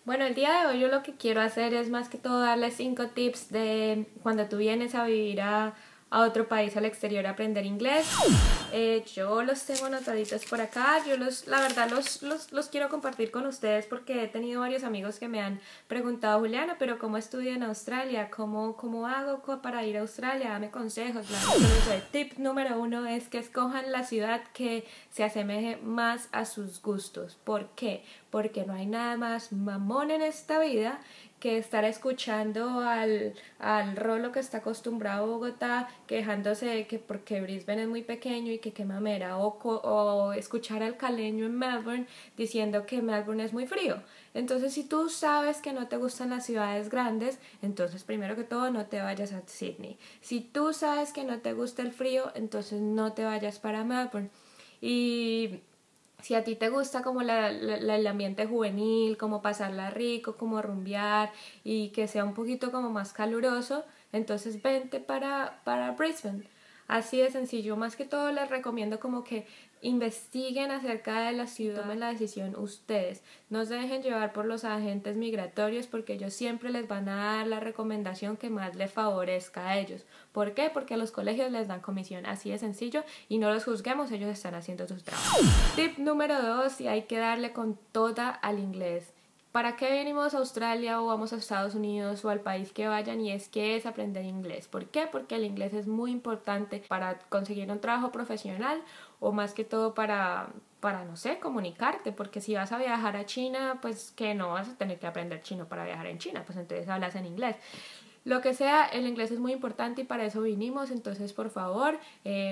Bueno, el día de hoy yo lo que quiero hacer es más que todo darles 5 tips de cuando tú vienes a vivir a otro país al exterior a aprender inglés. Yo los tengo anotaditos por acá, la verdad los quiero compartir con ustedes porque he tenido varios amigos que me han preguntado, Juliana, pero ¿cómo estudio en Australia? ¿Cómo hago para ir a Australia? Dame consejos. El tip número 1 es que escojan la ciudad que se asemeje más a sus gustos. ¿Por qué? Porque no hay nada más mamón en esta vida que estar escuchando al rolo que está acostumbrado a Bogotá quejándose de que porque Brisbane es muy pequeño y que qué mamera, o escuchar al caleño en Melbourne diciendo que Melbourne es muy frío. Entonces, si tú sabes que no te gustan las ciudades grandes, entonces primero que todo no te vayas a Sydney. Si tú sabes que no te gusta el frío, entonces no te vayas para Melbourne. Y si a ti te gusta como el ambiente juvenil, como pasarla rico, como rumbear y que sea un poquito como más caluroso, entonces vente para Brisbane. Así de sencillo. Más que todo les recomiendo como que investiguen acerca de la ciudad, tomen la decisión ustedes. No se dejen llevar por los agentes migratorios porque ellos siempre les van a dar la recomendación que más les favorezca a ellos. ¿Por qué? Porque a los colegios les dan comisión. Así de sencillo y no los juzguemos, ellos están haciendo sus trabajos. Tip número 2, y hay que darle con toda al inglés. ¿Para qué venimos a Australia o vamos a Estados Unidos o al país que vayan? Y es que es aprender inglés. ¿Por qué? Porque el inglés es muy importante para conseguir un trabajo profesional o más que todo para no sé, comunicarte. Porque si vas a viajar a China, pues que no vas a tener que aprender chino para viajar en China, pues entonces hablas en inglés. Lo que sea, el inglés es muy importante y para eso vinimos. Entonces, por favor,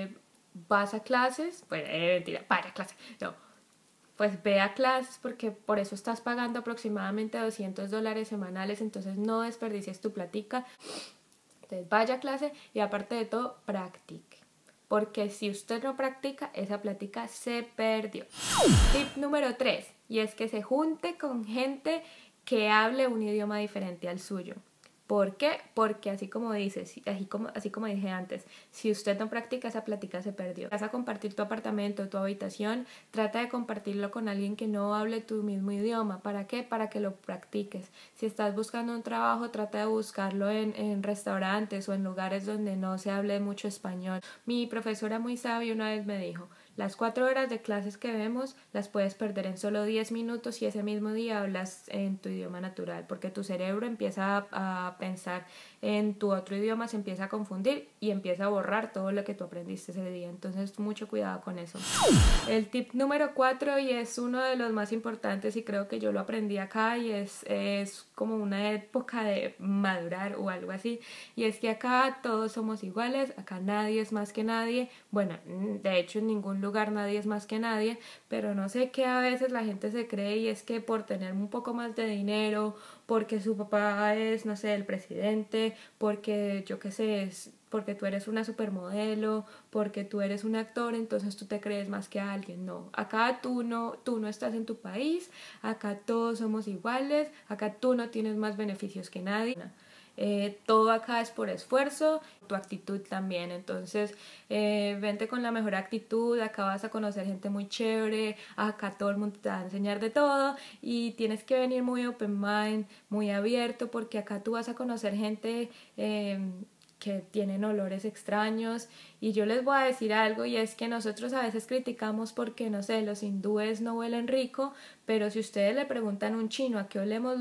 vas a clases, pues mentira, vaya a clases, no, pues ve a clases porque por eso estás pagando aproximadamente $200 semanales, entonces no desperdicies tu platica. Entonces vaya a clase y aparte de todo, practique. Porque si usted no practica, esa plática se perdió. Tip número 3, y es que se junte con gente que hable un idioma diferente al suyo. ¿Por qué? Porque así como dices, así como dije antes, si usted no practica, esa plática se perdió. Vas a compartir tu apartamento, tu habitación, trata de compartirlo con alguien que no hable tu mismo idioma. ¿Para qué? Para que lo practiques. Si estás buscando un trabajo, trata de buscarlo en restaurantes o en lugares donde no se hable mucho español. Mi profesora muy sabia una vez me dijo, las 4 horas de clases que vemos las puedes perder en solo 10 minutos y ese mismo día hablas en tu idioma natural, porque tu cerebro empieza a pensar en tu otro idioma, se empieza a confundir y empieza a borrar todo lo que tú aprendiste ese día. Entonces, mucho cuidado con eso. El tip número 4, y es uno de los más importantes y creo que yo lo aprendí acá y es como una época de madurar o algo así, y es que acá todos somos iguales, acá nadie es más que nadie. Bueno, de hecho en ningún lugar nadie es más que nadie, pero no sé qué a veces la gente se cree y es que por tener un poco más de dinero, porque su papá es, no sé, el presidente, porque yo qué sé, porque tú eres una supermodelo, porque tú eres un actor, entonces tú te crees más que alguien. No, acá tú no estás en tu país, acá todos somos iguales, acá tú no tienes más beneficios que nadie. Todo acá es por esfuerzo, tu actitud también. Entonces vente con la mejor actitud, acá vas a conocer gente muy chévere, acá todo el mundo te va a enseñar de todo y tienes que venir muy open mind, muy abierto, porque acá tú vas a conocer gente que tienen olores extraños. Y yo les voy a decir algo, y es que nosotros a veces criticamos porque, no sé, los hindúes no huelen rico, pero si ustedes le preguntan a un chino a qué olemos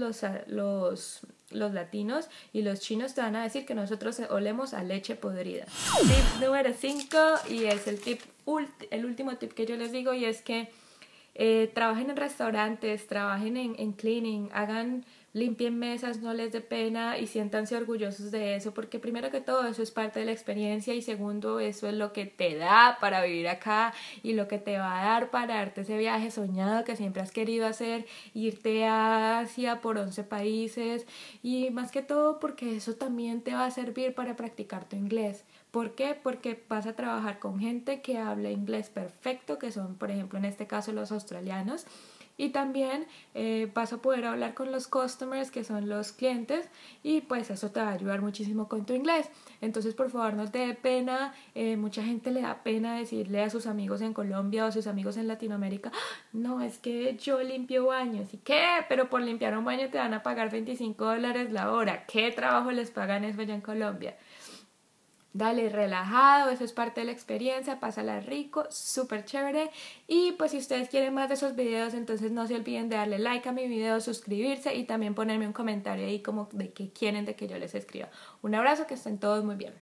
los latinos, y los chinos te van a decir que nosotros olemos a leche podrida. Tip número 5, y es el último tip que yo les digo, y es que trabajen en restaurantes, trabajen en cleaning, limpien mesas, no les dé pena y siéntanse orgullosos de eso, porque primero que todo eso es parte de la experiencia y segundo eso es lo que te da para vivir acá y lo que te va a dar para darte ese viaje soñado que siempre has querido hacer, irte a Asia por 11 países y más que todo porque eso también te va a servir para practicar tu inglés. ¿Por qué? Porque vas a trabajar con gente que habla inglés perfecto, que son, por ejemplo, en este caso los australianos, y también vas a poder hablar con los customers, que son los clientes, y pues eso te va a ayudar muchísimo con tu inglés. Entonces por favor no te dé pena, mucha gente le da pena decirle a sus amigos en Colombia o a sus amigos en Latinoamérica, no, es que yo limpio baños. ¿Y qué? Pero por limpiar un baño te van a pagar $25 la hora. ¿Qué trabajo les pagan eso allá en Colombia? Dale, relajado, eso es parte de la experiencia, pásala rico, súper chévere. Y pues si ustedes quieren más de esos videos, entonces no se olviden de darle like a mi video, suscribirse y también ponerme un comentario ahí como de qué quieren de que yo les escriba. Un abrazo, que estén todos muy bien.